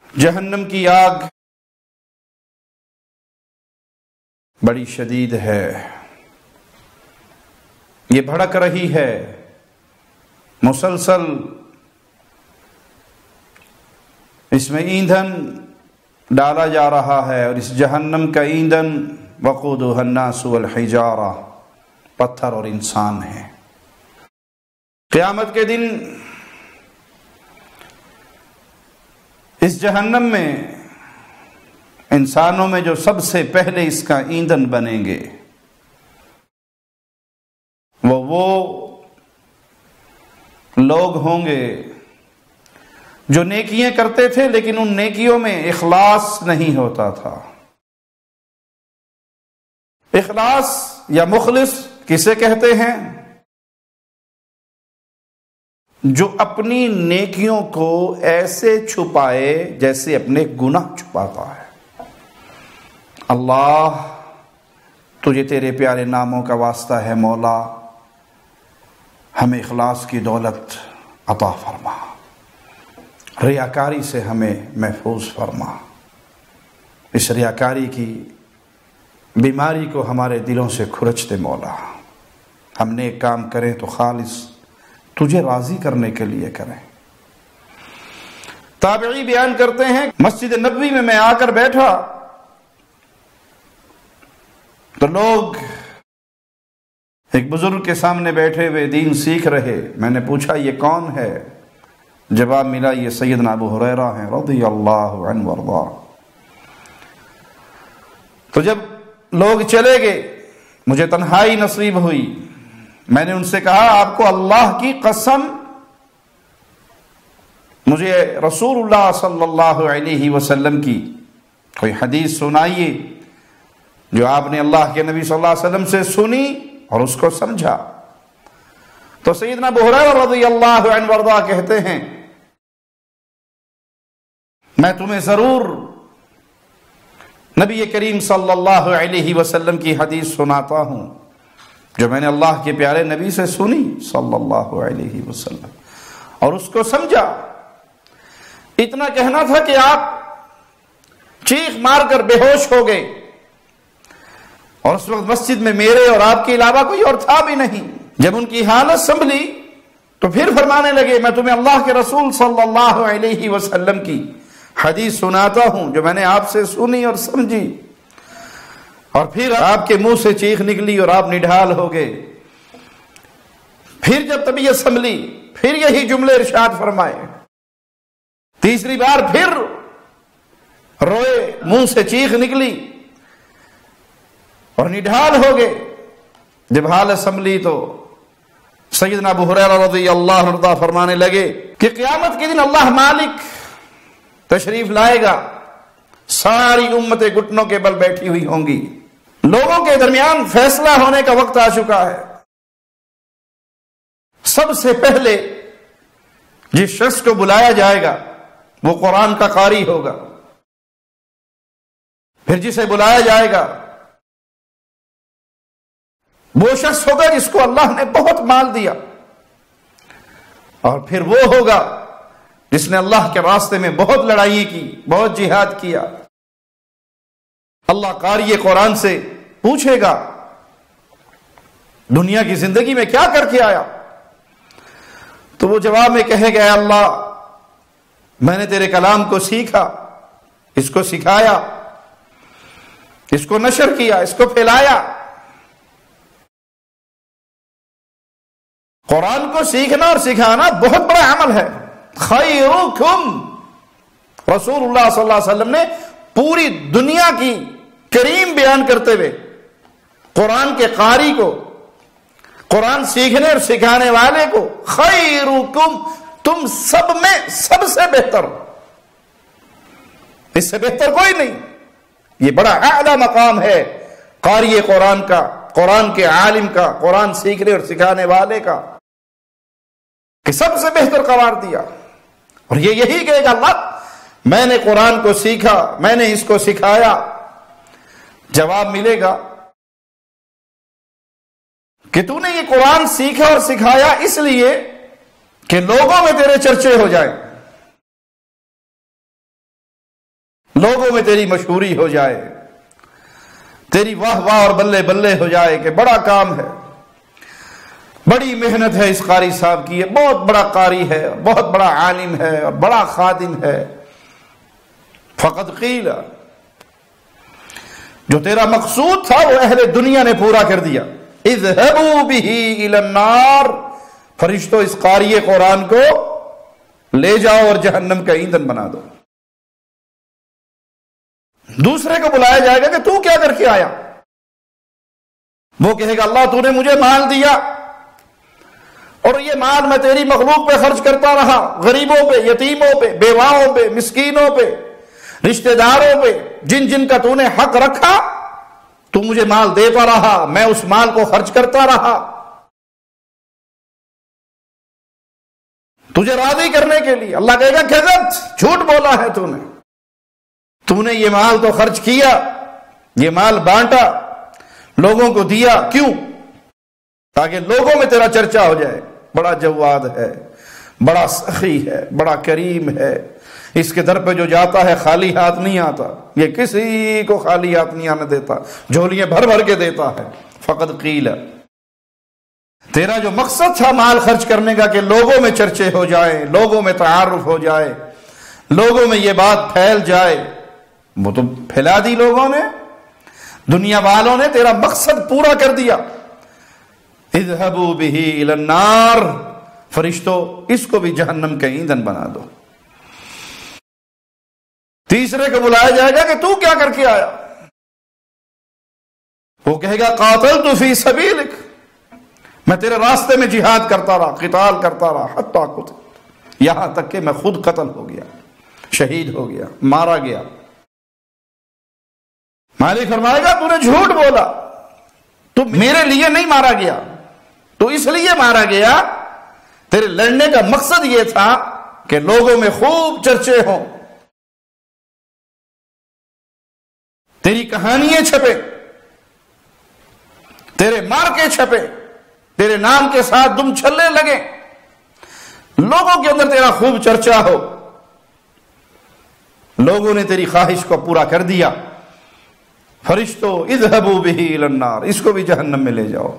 جہنم کی آگ بڑی شدید ہے، یہ بھڑک رہی ہے، مسلسل اس میں ایندھن ڈالا جا رہا ہے، اور اس جہنم کا ایندھن وقودها الناس والحجارہ، پتھر اور انسان ہیں۔ قیامت کے دن اس جہنم میں انسانوں میں جو سب سے پہلے اس کا ایندھن بنیں گے وہ لوگ ہوں گے جو نیکیاں کرتے تھے لیکن ان نیکیوں میں اخلاص نہیں ہوتا تھا۔ اخلاص یا مخلص کسے کہتے ہیں؟ جو اپنی نیکیوں کو ایسے چھپائے جیسے اپنے گناہ چھپاتا ہے۔ اللہ تجھے تیرے پیارے ناموں کا واسطہ ہے مولا، ہمیں اخلاص کی دولت عطا فرما، ریاکاری سے ہمیں محفوظ فرما، اس ریاکاری کی بیماری کو ہمارے دلوں سے کھرچ دے مولا، ہم نیک کام کریں تو خالص تجھے راضی کرنے کے لیے کریں۔ تابعی بیان کرتے ہیں مسجد نبوی میں آ کر بیٹھا تو لوگ ایک بزرگ کے سامنے بیٹھے ہوئے دین سیکھ رہے، میں نے پوچھا یہ کون ہے؟ جواب ملا یہ سیدنا ابو ہریرہ ہیں رضی اللہ عنہ وارضاہ۔ تو جب لوگ چلے گئے مجھے تنہائی نصیب ہوئی، میں نے ان سے کہا آپ کو اللہ کی قسم مجھے رسول اللہ صلی اللہ علیہ وسلم کی کوئی حدیث سنائیے جو آپ نے اللہ کے نبی صلی اللہ علیہ وسلم سے سنی اور اس کو سمجھا۔ تو سیدنا ابو ہریرہ رضی اللہ عنہ وارضاہ کہتے ہیں میں تمہیں ضرور نبی کریم صلی اللہ علیہ وسلم کی حدیث سناتا ہوں جو میں نے اللہ کے پیارے نبی سے سنی صلی اللہ علیہ وسلم اور اس کو سمجھا۔ اتنا کہنا تھا کہ آپ چیخ مار کر بے ہوش ہو گئے، اور اس وقت مسجد میں میرے اور آپ کے علاوہ کوئی اور تھا بھی نہیں۔ جب ان کی حالت سنبھلی تو پھر فرمانے لگے میں تمہیں اللہ کے رسول صلی اللہ علیہ وسلم کی حدیث سناتا ہوں جو میں نے آپ سے سنی اور سمجھی، اور پھر آپ کے منہ سے چیخ نکلی اور آپ نڈھال ہو گئے۔ پھر جب طبیعت سنبھلی پھر یہی جملے ارشاد فرمائے، تیسری بار پھر روئے، منہ سے چیخ نکلی اور نڈھال ہو گئے۔ جب حالت سنبھلی تو سیدنا ابو ہریرہ رضی اللہ عنہ فرمانے لگے کہ قیامت کے دن اللہ مالک تشریف لائے گا، ساری امتیں گھٹنوں کے بل بیٹھی ہوئی ہوں گی، لوگوں کے درمیان فیصلہ ہونے کا وقت آ چکا ہے۔ سب سے پہلے جس شخص کو بلایا جائے گا وہ قرآن کا قاری ہوگا، پھر جسے بلایا جائے گا وہ شخص ہوگا جس کو اللہ نے بہت مال دیا، اور پھر وہ ہوگا جس نے اللہ کے راستے میں بہت لڑائی کی، بہت جہاد کیا۔ اللہ قاری قرآن سے پوچھے گا دنیا کی زندگی میں کیا کر کے آیا؟ تو وہ جواب میں کہے گا اے اللہ میں نے تیرے کلام کو سیکھا، اس کو سکھایا، اس کو نشر کیا، اس کو پھیلایا۔ قرآن کو سیکھنا اور سکھانا بہت بڑا عمل ہے۔ خیرکم، رسول اللہ صلی اللہ علیہ وسلم نے پوری دنیا کی کریم بیان کرتے ہوئے قرآن کے قاری کو، قرآن سیکھنے اور سکھانے والے کو خیرکم، تم سب میں سب سے بہتر، اس سے بہتر کوئی نہیں۔ یہ بڑا اعلیٰ مقام ہے قاری قرآن کا، قرآن کے عالم کا، قرآن سیکھنے اور سکھانے والے کا، کہ سب سے بہتر قرار دیا۔ اور یہ یہی کہے گا اللہ میں نے قرآن کو سیکھا، میں نے اس کو سکھایا۔ جواب ملے گا کہ تو نے یہ قرآن سیکھا اور سکھایا اس لیے کہ لوگوں میں تیرے چرچے ہو جائیں، لوگوں میں تیری مشہوری ہو جائے، تیری واہ واہ اور بلے بلے ہو جائے کہ بڑا کام ہے، بڑی محنت ہے اس قاری صاحب کی، یہ بہت بڑا قاری ہے، بہت بڑا عالم ہے اور بڑا خادم ہے۔ فقد قیل، جو تیرا مقصود تھا وہ اہل دنیا نے پورا کر دیا۔ اذهبوا به الى النار، فرشتوں اس قاری قرآن کو لے جاؤ اور جہنم کا ایندھن بنا دو۔ دوسرے کو بلایا جائے گا کہ تو کیا کر کے آیا؟ وہ کہے گا اللہ تو نے مجھے مال دیا اور یہ مال میں تیری مخلوق پہ خرچ کرتا رہا، غریبوں پہ، یتیموں پہ، بیواؤں پہ، مسکینوں پہ، رشتہ داروں پہ، جن جن کا تو نے حق رکھا تو مجھے مال دیتا رہا، میں اس مال کو خرچ کرتا رہا تجھے راضی کرنے کے لیے۔ اللہ کہے گا کذبت، جھوٹ بولا ہے تو نے یہ مال تو خرچ کیا، یہ مال بانٹا، لوگوں کو دیا، کیوں؟ تاکہ لوگوں میں تیرا چرچا ہو جائے، بڑا جواد ہے، بڑا سخی ہے، بڑا کریم ہے، اس کے در پہ جو جاتا ہے خالی ہاتھ نہیں آتا، یہ کسی کو خالی ہاتھ نہیں آنے دیتا، جھولیاں بھر بھر کے دیتا ہے۔ فقد قیل، تیرا جو مقصد تھا مال خرچ کرنے کا کہ لوگوں میں چرچے ہو جائیں، لوگوں میں تعارف ہو جائے، لوگوں میں یہ بات پھیل جائے، وہ تو پھیلا دی لوگوں نے، دنیا والوں نے تیرا مقصد پورا کر دیا۔ اذهبوا به الى النار، فرشتوں اس کو بھی جہنم کا ایندھن بنا دو۔ تیسرے کو بلایا جائے گا کہ تو کیا کر کے آیا؟ وہ کہے گا قاتلت فی سبیلک، میں تیرے راستے میں جہاد کرتا رہا، قتال کرتا رہا، حتی قتل، یہاں تک کہ میں خود قتل ہو گیا، شہید ہو گیا، مارا گیا۔ مالک فرمائے گا تو نے جھوٹ بولا، تو میرے لیے نہیں مارا گیا، تو اس لیے مارا گیا، تیرے لڑنے کا مقصد یہ تھا کہ لوگوں میں خوب چرچے ہوں، تیری کہانیاں چھپے، تیرے مارکے چھپے، تیرے نام کے ساتھ دم چھلے لگے، لوگوں کے اندر تیرا خوب چرچا ہو۔ لوگوں نے تیری خواہش کو پورا کر دیا۔ فرشتوں اذهبوا به الى النار، اس کو بھی جہنم میں لے جاؤ۔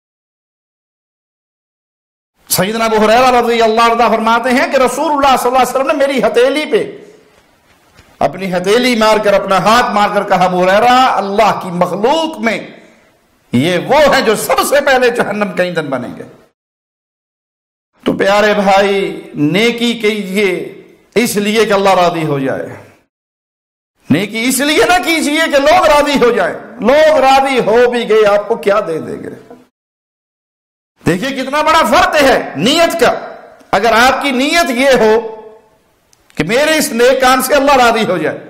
سیدنا ابو ہریرہ رضی اللہ عنہ فرماتے ہیں کہ رسول اللہ صلی اللہ علیہ وسلم نے میری ہتھیلی پہ اپنی ہتھیلی مار کر، اپنا ہاتھ مار کر کہا ابو ہریرہ اللہ کی مخلوق میں یہ وہ ہیں جو سب سے پہلے جہنم کا ایندھن بنیں گے۔ تو پیارے بھائی، نیکی کیجئے اس لیے کہ اللہ راضی ہو جائے، نیکی اس لیے نہ کیجئے کہ لوگ راضی ہو جائیں۔ لوگ راضی ہو بھی گئے آپ کو کیا دے دیں گے؟ دیکھیے کتنا بڑا فرق ہے نیت کا۔ اگر آپ کی نیت یہ ہو کہ میرے اس نیک کام سے اللہ راضی ہو جائے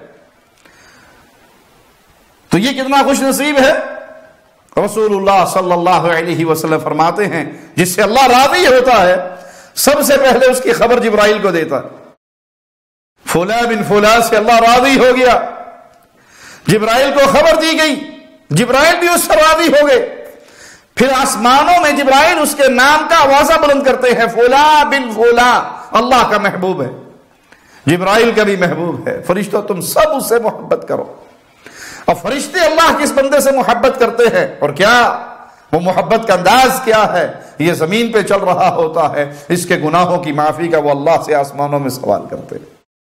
تو یہ کتنا خوش نصیب ہے۔ رسول اللہ صلی اللہ علیہ وسلم فرماتے ہیں جس سے اللہ راضی ہوتا ہے سب سے پہلے اس کی خبر جبرائیل کو دیتا ہے۔ فلاں بن فلاں سے اللہ راضی ہو گیا، جبرائیل کو خبر دی گئی، جبرائیل بھی اس سے راضی ہو گئے، پھر آسمانوں میں جبرائیل اس کے نام کا آوازہ بلند کرتے ہیں، فلاں بن فلاں اللہ کا محبوب ہے، جبرائیل کا بھی محبوب ہے، فرشتوں تم سب اس سے محبت کرو۔ اور فرشتے اللہ کس بندے سے محبت کرتے ہیں، اور کیا وہ محبت کا انداز کیا ہے؟ یہ زمین پہ چل رہا ہوتا ہے، اس کے گناہوں کی معافی کا وہ اللہ سے آسمانوں میں سوال کرتے ہیں۔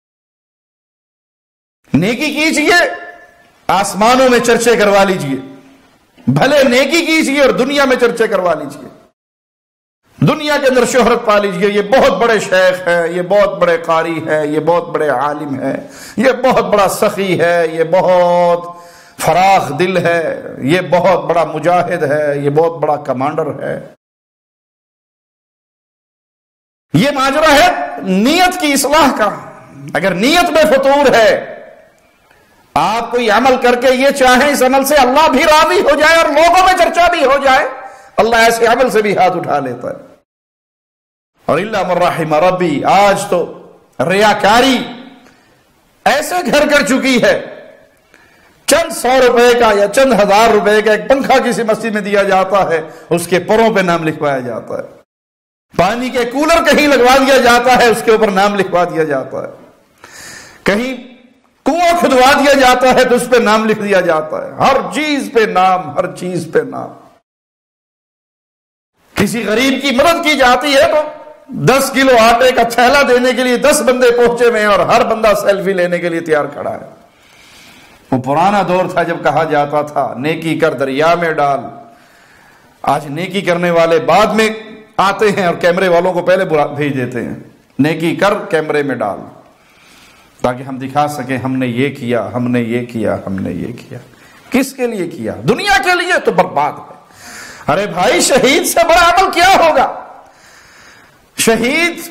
نیکی کیجئے، آسمانوں میں چرچے کروا لیجئے، بھلے نیکی کیجئے اور دنیا میں چرچے کروا لیجئے، دنیا کے اندر شہرت پا لیجئے، یہ بہت بڑے شیخ ہے، یہ بہت بڑے قاری ہے، یہ بہت بڑے عالم ہے، یہ بہت بڑا سخی ہے، یہ بہت فراخ دل ہے، یہ بہت بڑا مجاہد ہے، یہ بہت بڑا کمانڈر ہے۔ یہ ماجرا ہے نیت کی اصلاح کا۔ اگر نیت میں فطور ہے، آپ کوئی عمل کر کے یہ چاہیں اس عمل سے اللہ بھی راضی ہو جائے اور لوگوں میں چرچا بھی ہو جائے، اللہ ایسے عمل سے بھی ہاتھ اٹھا لیتا ہے۔ اور الا من رحم ربی، آج تو ریاکاری ایسے گھر کر چکی ہے، چند 100 روپے کا یا چند 1000 روپے کا ایک پنکھا کسی مسجد میں دیا جاتا ہے، اس کے پروں پہ نام لکھوایا جاتا ہے، پانی کے کولر کہیں لگوا دیا جاتا ہے، اس کے اوپر نام لکھوا دیا جاتا ہے، کہیں کنواں کھد دعا دیا جاتا ہے تو اس پہ نام لکھ دیا جاتا ہے، ہر چیز پہ نام، ہر چیز پہ نام۔ کسی غریب کی مدد کی جاتی ہے تو 10 کلو آٹے کا تھیلا دینے کے لیے 10 بندے پہنچے ہوئے ہیں اور ہر بندہ سیلفی لینے کے لیے تیار کھڑا ہے۔ وہ پرانا دور تھا جب کہا جاتا تھا نیکی کر دریا میں ڈال۔ آج نیکی کرنے والے بعد میں آتے ہیں اور کیمرے والوں کو پہلے بھیج دیتے ہیں، نیکی کر کیمرے میں ڈال، تاکہ ہم دکھا سکیں ہم نے یہ کیا، ہم نے یہ کیا، ہم نے یہ کیا۔ کس کے لیے کیا؟ دنیا کے لیے تو برباد ہے۔ ارے بھائی، شہید سے بڑا عمل کیا ہوگا؟ شہید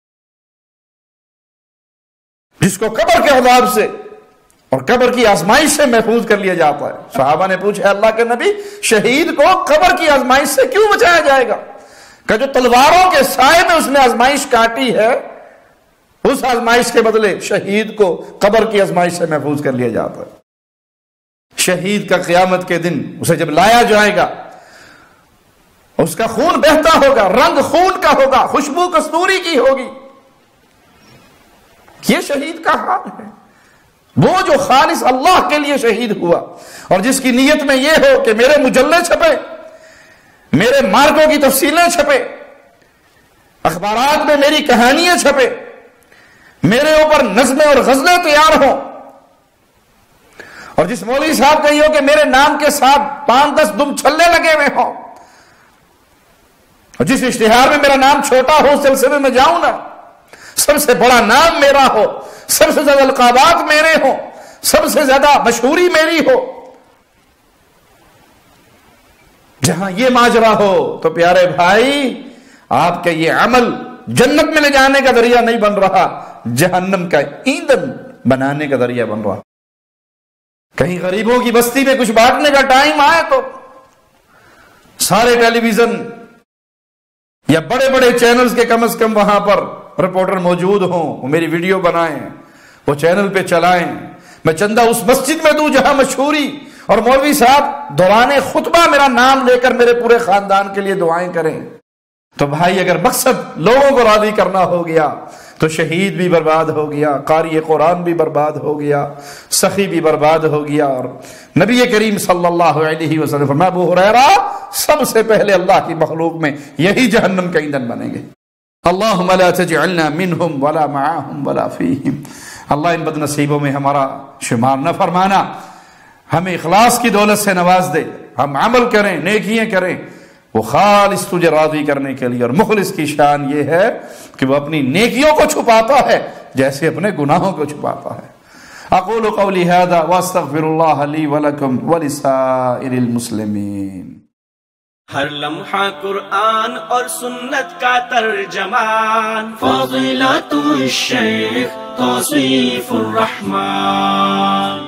جس کو قبر کے عذاب سے اور قبر کی آزمائش سے محفوظ کر لیا جاتا ہے۔ صحابہ نے پوچھا اللہ کے نبی، شہید کو قبر کی آزمائش سے کیوں بچایا جائے گا؟ کہ جو تلواروں کے سائے میں اس نے آزمائش کاٹی ہے، اس آزمائش کے بدلے شہید کو قبر کی آزمائش سے محفوظ کر لیا جاتا ہے۔ شہید کا قیامت کے دن اسے جب لایا جائے گا، اس کا خون بہتا ہوگا، رنگ خون کا ہوگا، خوشبو کستوری کی ہوگی۔ یہ شہید کا حال ہے، وہ جو خالص اللہ کے لیے شہید ہوا، اور جس کی نیت میں یہ ہو کہ میرے مجلے چھپے، میرے مارکوں کی تفصیلیں چھپے، اخبارات میں میری کہانیاں چھپے، میرے اوپر نظمیں اور غزلیں تیار ہوں، اور جس مولوی صاحب کا یہ ہو کہ میرے نام کے ساتھ 5-10 دم چھلے لگے ہوئے ہوں، اور جس اشتہار میں میرا نام چھوٹا ہو اس سلسلے میں جاؤں نا، سب سے بڑا نام میرا ہو، سب سے زیادہ القابات میرے ہوں، سب سے زیادہ مشہوری میری ہو، جہاں یہ ماجرا ہو تو پیارے بھائی، آپ کا یہ عمل جنت میں لے جانے کا ذریعہ نہیں بن رہا، جہنم کا ایندھن بنانے کا ذریعہ بن رہا۔ کہیں غریبوں کی بستی میں کچھ بانٹنے کا ٹائم آئے تو سارے ٹیلی ویژن یا بڑے بڑے چینلز کے کم از کم وہاں پر رپورٹر موجود ہوں، وہ میری ویڈیو بنائیں، وہ چینل پہ چلائیں، میں چندہ اس مسجد میں دوں جہاں مشہوری، اور مولوی صاحب دوران خطبہ میرا نام لے کر میرے پورے خاندان کے لیے دعائیں کریں۔ تو بھائی، اگر مقصد لوگوں کو راضی کرنا ہو گیا تو شہید بھی برباد ہو گیا، قاری قرآن بھی برباد ہو گیا، سخی بھی برباد ہو گیا، اور نبی کریم صلی اللہ علیہ وسلم فرمایا، ابو ہریرہ، سب سے پہلے اللہ کی مخلوق میں یہی جہنم کا ایندھن بنیں گے۔ اللہم لا تجعلنا منہم ولا معاہم ولا فیہم۔ اللہ ان بد نصیبوں میں ہمارا شمار نہ فرمانا، ہمیں اخلاص کی دولت سے نواز دے، ہم عمل کریں، نیکیاں کریں، وہ خالص تجھے راضی کرنے کے لیے۔ اور مخلص کی شان یہ ہے کہ وہ اپنی نیکیوں کو چھپاتا ہے جیسے اپنے گناہوں کو چھپاتا ہے۔ اقول قولی ھذا واستغفر اللہ لی ولکم ولسائر المسلمین۔ ہر لمحہ قرآن اور سنت کا ترجمان، فضیلت الشیخ توصیف الرحمان۔